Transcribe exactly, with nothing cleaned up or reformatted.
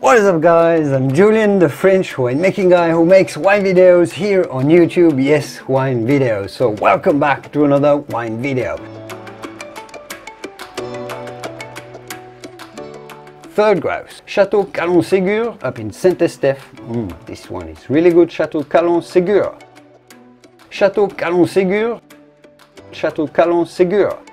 What is up guys, I'm Julien, the French winemaking guy who makes wine videos here on YouTube. Yes, wine videos. So welcome back to another wine video. Third grouse, Chateau Calon Ségur up in Saint-Estèphe. Mm, this one is really good. Chateau Calon Ségur. Chateau Calon Ségur. Chateau Calon Ségur.